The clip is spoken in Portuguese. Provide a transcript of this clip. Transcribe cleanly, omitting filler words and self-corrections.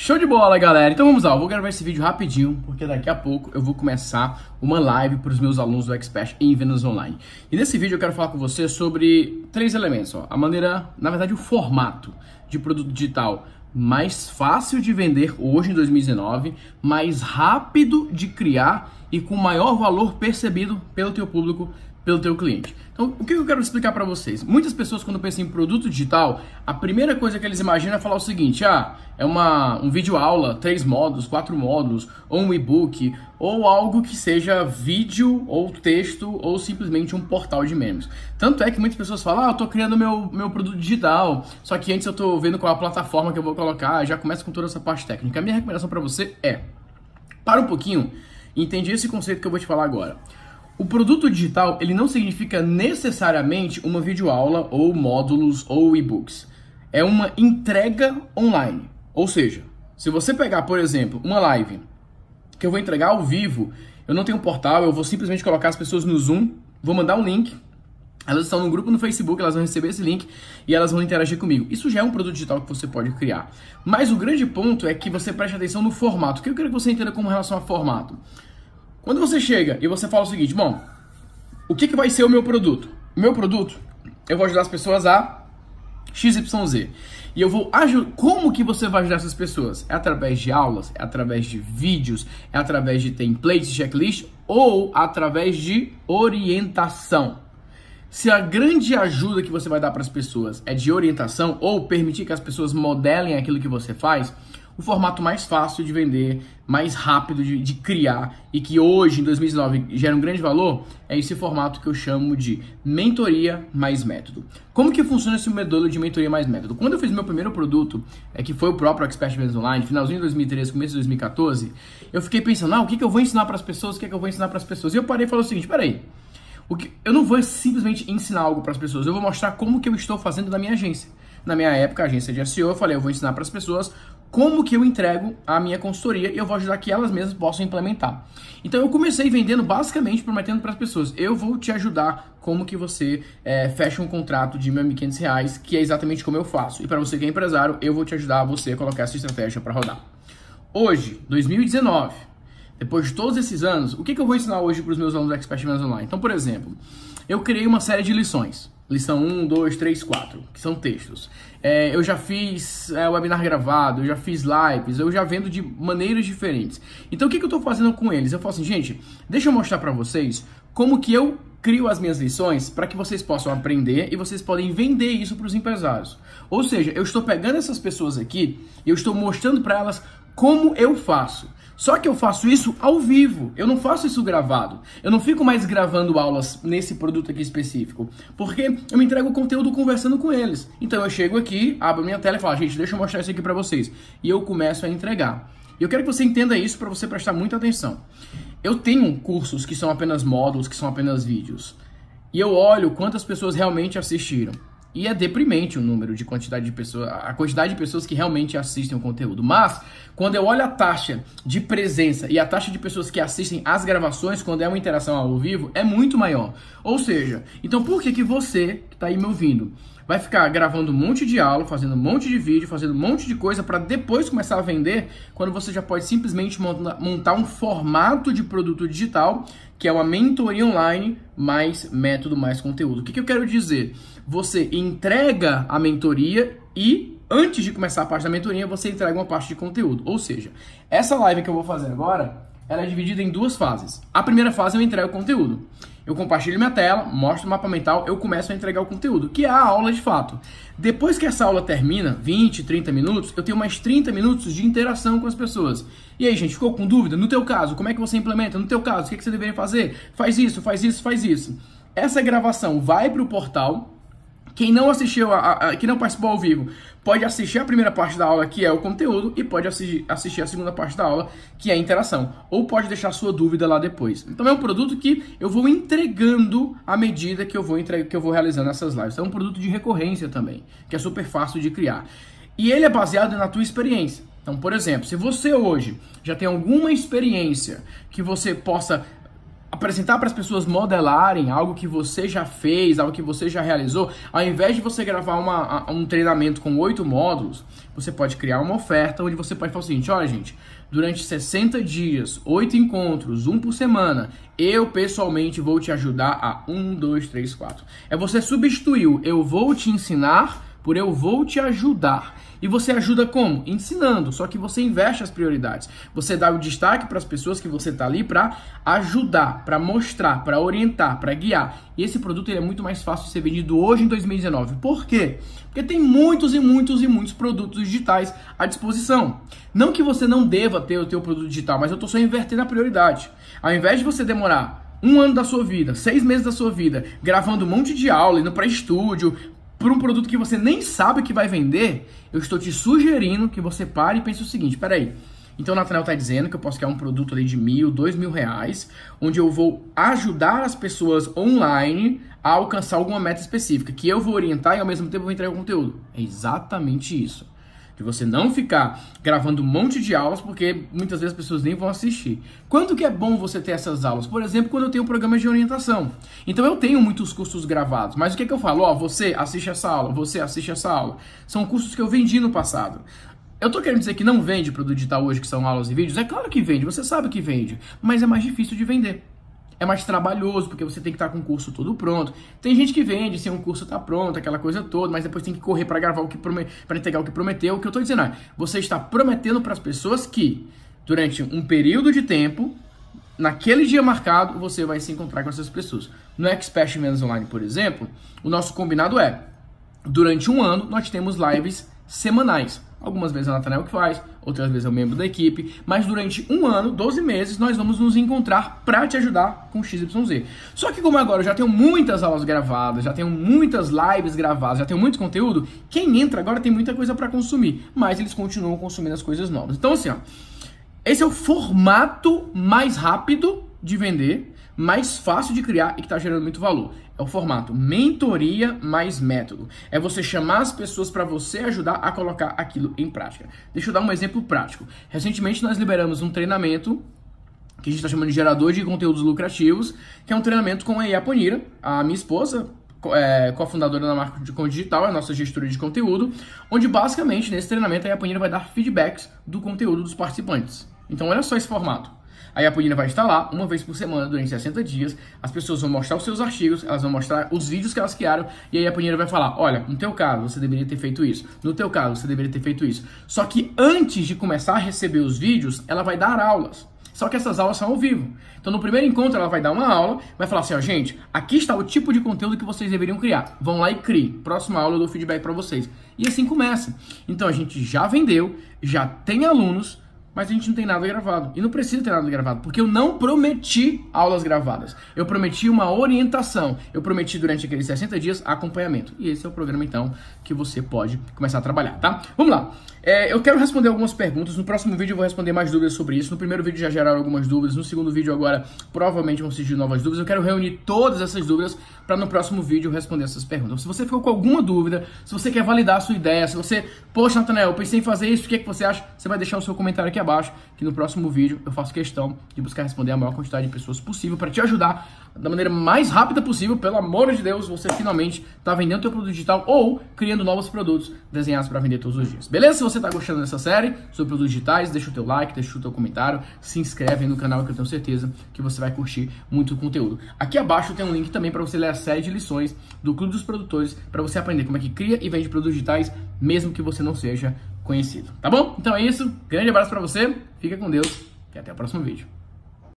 Show de bola, galera! Então vamos lá, eu vou gravar esse vídeo rapidinho, porque daqui a pouco eu vou começar uma live para os meus alunos do Expert em Vendas Online. E nesse vídeo eu quero falar com você sobre três elementos, ó. A maneira, na verdade, o formato de produto digital mais fácil de vender hoje em 2019, mais rápido de criar e com maior valor percebido pelo teu público, pelo teu cliente. Então, o que eu quero explicar para vocês? Muitas pessoas, quando pensam em produto digital, a primeira coisa que eles imaginam é falar o seguinte: é um vídeo aula, 3 módulos, 4 módulos, ou um e-book, ou algo que seja vídeo, ou texto, ou simplesmente um portal de memes. Tanto é que muitas pessoas falam: eu tô criando meu produto digital, só que antes eu tô vendo qual é a plataforma que eu vou colocar, já começa com toda essa parte técnica. A minha recomendação para você é: para um pouquinho e entende esse conceito que eu vou te falar agora. O produto digital, ele não significa necessariamente uma videoaula, ou módulos, ou e-books. É uma entrega online. Ou seja, se você pegar, por exemplo, uma live que eu vou entregar ao vivo, eu não tenho um portal, eu vou simplesmente colocar as pessoas no Zoom, vou mandar um link, elas estão no grupo no Facebook, elas vão receber esse link e elas vão interagir comigo. Isso já é um produto digital que você pode criar. Mas o grande ponto é que você preste atenção no formato. O que eu quero que você entenda com relação a formato? Quando você chega e você fala o seguinte: bom, o que vai ser o meu produto? O meu produto, eu vou ajudar as pessoas a XYZ. E eu vou ajudar. Como que você vai ajudar essas pessoas? É através de aulas? É através de vídeos? É através de templates, checklist? Ou através de orientação? Se a grande ajuda que você vai dar para as pessoas é de orientação, ou permitir que as pessoas modelem aquilo que você faz, o formato mais fácil de vender, mais rápido de criar e que hoje, em 2019, gera um grande valor, é esse formato que eu chamo de mentoria mais método. Como que funciona esse modelo de mentoria mais método? Quando eu fiz meu primeiro produto, que foi o próprio Expert Vendas Online, finalzinho de 2013, começo de 2014, eu fiquei pensando: o que eu vou ensinar para as pessoas, E eu parei e falei o seguinte: peraí, eu não vou simplesmente ensinar algo para as pessoas, eu vou mostrar como que eu estou fazendo na minha agência. Na minha época, a agência de SEO, eu falei: eu vou ensinar para as pessoas como que eu entrego a minha consultoria e eu vou ajudar que elas mesmas possam implementar. Então eu comecei vendendo, basicamente prometendo para as pessoas: eu vou te ajudar como que você fecha um contrato de R$ 1.500, que é exatamente como eu faço. E para você que é empresário, eu vou te ajudar a colocar essa estratégia para rodar. Hoje, 2019, depois de todos esses anos, o que eu vou ensinar hoje para os meus alunos do Expert Vendas Online? Então, por exemplo, eu criei uma série de lições. Lição 1, 2, 3, 4, que são textos. Eu já fiz webinar gravado, eu já fiz lives, eu já vendo de maneiras diferentes. Então o que eu estou fazendo com eles? Eu falo assim: gente, deixa eu mostrar para vocês como que eu crio as minhas lições para que vocês possam aprender e vocês podem vender isso para os empresários. Ou seja, eu estou pegando essas pessoas aqui e eu estou mostrando para elas como eu faço. Só que eu faço isso ao vivo, eu não faço isso gravado. Eu não fico mais gravando aulas nesse produto aqui específico, porque eu me entrego o conteúdo conversando com eles. Então eu chego aqui, abro minha tela e falo: gente, deixa eu mostrar isso aqui para vocês. E eu começo a entregar. E eu quero que você entenda isso para você prestar muita atenção. Eu tenho cursos que são apenas módulos, que são apenas vídeos. E eu olho quantas pessoas realmente assistiram. E é deprimente a quantidade de pessoas que realmente assistem o conteúdo. Mas, quando eu olho a taxa de presença e a taxa de pessoas que assistem as gravações, quando é uma interação ao vivo, é muito maior. Ou seja, então por que você, que está aí me ouvindo, vai ficar gravando um monte de aula, fazendo um monte de vídeo, fazendo um monte de coisa para depois começar a vender, quando você já pode simplesmente montar um formato de produto digital, que é uma mentoria online, mais método, mais conteúdo. O que eu quero dizer? Você entrega a mentoria e, antes de começar a parte da mentoria, você entrega uma parte de conteúdo. Ou seja, essa live que eu vou fazer agora, ela é dividida em 2 fases. A primeira fase eu entrego o conteúdo. Eu compartilho minha tela, mostro o mapa mental, eu começo a entregar o conteúdo, que é a aula de fato. Depois que essa aula termina, 20, 30 minutos, eu tenho mais 30 minutos de interação com as pessoas. E aí, gente, ficou com dúvida? No teu caso, como é que você implementa? No teu caso, o que você deveria fazer? Faz isso, faz isso, faz isso. Essa gravação vai para o portal. Quem não assistiu, quem não participou ao vivo, pode assistir a primeira parte da aula, que é o conteúdo, e pode assistir a segunda parte da aula, que é a interação. Ou pode deixar sua dúvida lá depois. Então é um produto que eu vou entregando à medida que eu vou realizando essas lives. Então é um produto de recorrência também, que é super fácil de criar. E ele é baseado na tua experiência. Então, por exemplo, se você hoje já tem alguma experiência que você possa apresentar para as pessoas modelarem algo que você já fez, algo que você já realizou, ao invés de você gravar um treinamento com 8 módulos, você pode criar uma oferta onde você pode falar o seguinte: olha, gente, durante 60 dias, 8 encontros, 1 por semana, eu pessoalmente vou te ajudar a 1, 2, 3, 4. É você substituir o eu vou te ensinar por eu vou te ajudar. E você ajuda como? Ensinando, só que você inverte as prioridades. Você dá o destaque para as pessoas que você está ali para ajudar, para mostrar, para orientar, para guiar. E esse produto ele é muito mais fácil de ser vendido hoje em 2019. Por quê? Porque tem muitos e muitos e muitos produtos digitais à disposição. Não que você não deva ter o teu produto digital, mas eu estou só invertendo a prioridade. Ao invés de você demorar 1 ano da sua vida, 6 meses da sua vida, gravando um monte de aula, indo para estúdio, por um produto que você nem sabe que vai vender, eu estou te sugerindo que você pare e pense o seguinte: peraí, então o Nathanael está dizendo que eu posso criar um produto ali de R$1.000, R$2.000, onde eu vou ajudar as pessoas online a alcançar alguma meta específica, que eu vou orientar e ao mesmo tempo vou entregar o conteúdo. É exatamente isso. De você não ficar gravando um monte de aulas, porque muitas vezes as pessoas nem vão assistir. Quando que é bom você ter essas aulas? Por exemplo, quando eu tenho programas de orientação. Então eu tenho muitos cursos gravados, mas o que eu falo? Ó, você assiste essa aula, você assiste essa aula. São cursos que eu vendi no passado. Eu tô querendo dizer que não vende produto digital hoje, que são aulas e vídeos? É claro que vende, você sabe que vende, mas é mais difícil de vender. É mais trabalhoso, porque você tem que estar com o curso todo pronto. Tem gente que vende sem o curso tá pronto, aquela coisa toda, mas depois tem que correr para gravar para entregar o que prometeu. O que eu tô dizendo é, você está prometendo para as pessoas que, durante um período de tempo, naquele dia marcado, você vai se encontrar com essas pessoas. No Expert em Vendas Online, por exemplo, o nosso combinado é, durante um ano, nós temos lives semanais. Algumas vezes é o Nathanael que faz, outras vezes é o membro da equipe, mas durante um ano, 12 meses, nós vamos nos encontrar para te ajudar com XYZ. Só que como agora eu já tenho muitas aulas gravadas, já tenho muitas lives gravadas, já tenho muito conteúdo, quem entra agora tem muita coisa para consumir, mas eles continuam consumindo as coisas novas. Então assim, ó, esse é o formato mais rápido de vender, mais fácil de criar e que está gerando muito valor. É o formato mentoria mais método. É você chamar as pessoas para você ajudar a colocar aquilo em prática. Deixa eu dar um exemplo prático. Recentemente nós liberamos um treinamento que a gente está chamando de gerador de conteúdos lucrativos, que é um treinamento com a Yaponira, a minha esposa, cofundadora da marca de conteúdo digital, é a nossa gestora de conteúdo, onde basicamente nesse treinamento a Yaponira vai dar feedbacks do conteúdo dos participantes. Então olha só esse formato. A Yaponira vai estar lá uma vez por semana durante 60 dias, as pessoas vão mostrar os seus artigos, elas vão mostrar os vídeos que elas criaram e a Yaponira vai falar, olha, no teu caso você deveria ter feito isso, no teu caso você deveria ter feito isso. Só que antes de começar a receber os vídeos, ela vai dar aulas. Só que essas aulas são ao vivo. Então no primeiro encontro ela vai dar uma aula, vai falar assim, ó, gente, aqui está o tipo de conteúdo que vocês deveriam criar. Vão lá e criem. Próxima aula eu dou feedback para vocês. E assim começa. Então a gente já vendeu, já tem alunos, mas a gente não tem nada gravado. E não precisa ter nada gravado, porque eu não prometi aulas gravadas. Eu prometi uma orientação. Eu prometi durante aqueles 60 dias acompanhamento. E esse é o programa, então, que você pode começar a trabalhar, tá? Vamos lá. Eu quero responder algumas perguntas. No próximo vídeo eu vou responder mais dúvidas sobre isso. No primeiro vídeo já geraram algumas dúvidas. No segundo vídeo agora provavelmente vão surgir novas dúvidas. Eu quero reunir todas essas dúvidas para no próximo vídeo eu responder essas perguntas. Se você ficou com alguma dúvida, se você quer validar a sua ideia, se você, poxa, Nathanael, eu pensei em fazer isso, o que é que você acha? Você vai deixar o seu comentário aqui abaixo, que no próximo vídeo eu faço questão de buscar responder a maior quantidade de pessoas possível para te ajudar da maneira mais rápida possível. Pelo amor de Deus, você finalmente está vendendo teu produto digital ou criando novos produtos desenhados para vender todos os dias. Beleza? Se você está gostando dessa série sobre produtos digitais, deixa o teu like, deixa o teu comentário, se inscreve aí no canal que eu tenho certeza que você vai curtir muito o conteúdo. Aqui abaixo tem um link também para você ler a série de lições do Clube dos Produtores para você aprender como é que cria e vende produtos digitais mesmo que você não seja conhecido. Tá bom? Então é isso. Grande abraço para você. Fica com Deus e até o próximo vídeo.